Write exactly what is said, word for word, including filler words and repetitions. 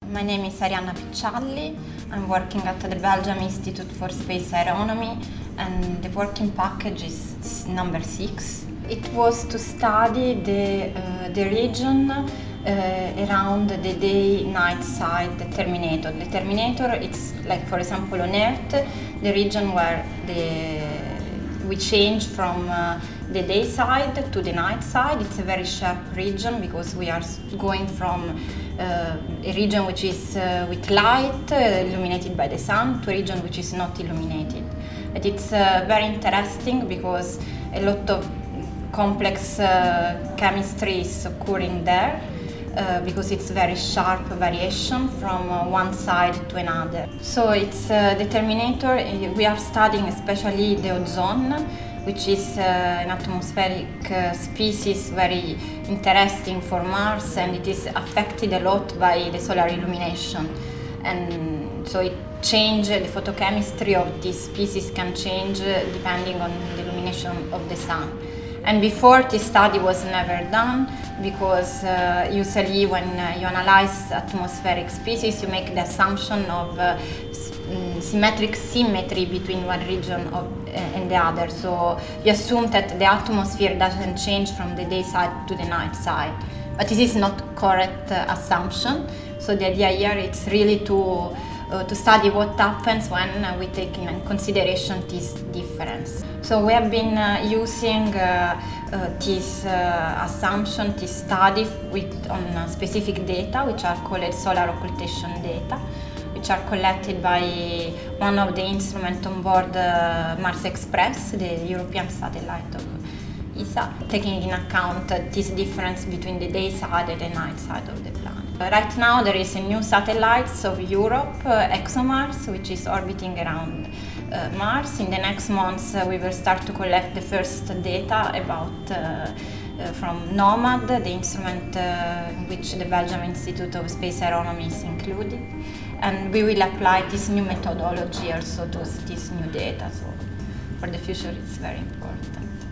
My name is Arianna Piccialli. I'm working at the Belgium Institute for Space Aeronomy, and the working package is number six. It was to study the, uh, the region uh, around the day-night side, the terminator. The terminator, it's like, for example, on Earth, the region where the, we change from uh, the day side to the night side. It's a very sharp region because we are going from uh, a region which is uh, with light, uh, illuminated by the sun, to a region which is not illuminated. And it's uh, very interesting because a lot of complex uh, chemistry is occurring there uh, because it's very sharp variation from uh, one side to another. So it's uh, the terminator. We are studying especially the ozone, which is uh, an atmospheric uh, species very interesting for Mars, and it is affected a lot by the solar illumination. And so it changes, the photochemistry of this species can change uh, depending on the illumination of the sun. And before, this study was never done because uh, usually when uh, you analyze atmospheric species, you make the assumption of uh, symmetric symmetry between one region of, uh, and the other. So you assume that the atmosphere doesn't change from the day side to the night side. But this is not correct uh, assumption. So the idea here is really to Uh, to study what happens when uh, we take in consideration this difference. So we have been uh, using uh, uh, this uh, assumption, this study with, on uh, specific data, which are called solar occultation data, which are collected by one of the instruments on board uh, Mars Express, the European satellite of E S A, taking in account uh, this difference between the day side and the night side of the planet. Uh, right now there is a new satellite of Europe, uh, ExoMars, which is orbiting around uh, Mars. In the next months uh, we will start to collect the first data about uh, uh, from NOMAD, the instrument uh, in which the Belgium Institute of Space Aeronomy is included. And we will apply this new methodology also to this new data. So for the future it's very important.